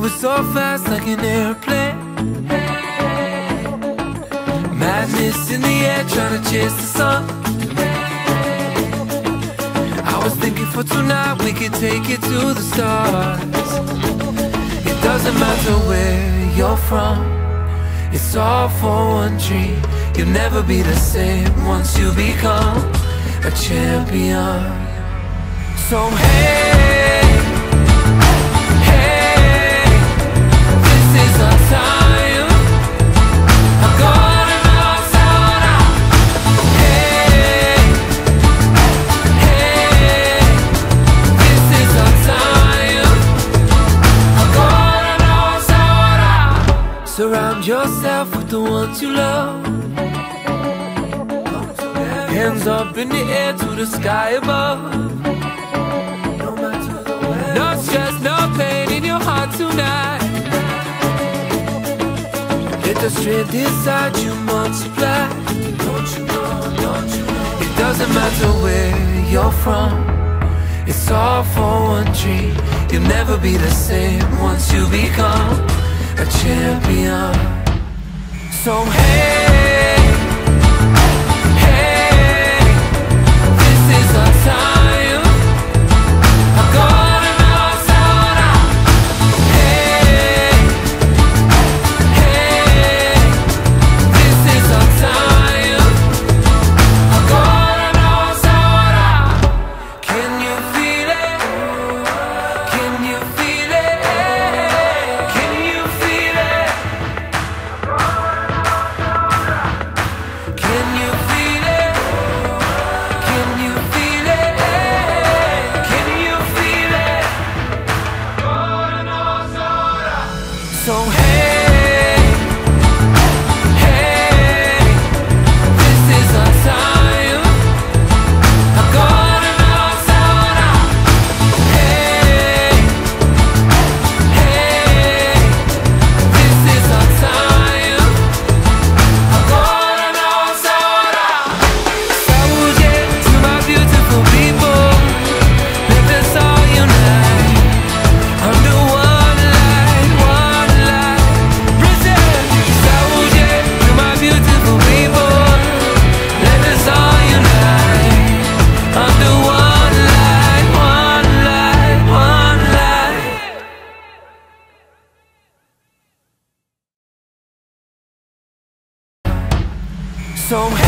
Moving so fast like an airplane. Madness in the air, trying to chase the sun. I was thinking for tonight we could take it to the stars. It doesn't matter where you're from, it's all for one dream. You'll never be the same once you become a champion. So hey, hey, this is our time. I'm gonna knock out. Hey, hey, this is our time. I'm gonna knock out. Surround yourself with the ones you love. Hands up in the air to the sky above. No stress, no pain in your heart tonight. Let the strength inside you multiply. Don't you know, don't you know? It doesn't matter where you're from, it's all for one dream. You'll never be the same once you become a champion. So hey, hey, this is our time. I'm gonna knock out. Hey, hey, this is our time. I'm gonna knock out. Can you feel it? Can you feel it? Can you feel it? Can you feel it? Can you feel it? Can you feel it? So hey, hey, this is our time. I'm gonna knock out. Hey, hey, this is our time. I'm gonna knock out. Soldier to my beautiful people, let us all unite under one light, one light. Brazil, soldier to my beautiful people, let us all unite under one light, one light, one light. So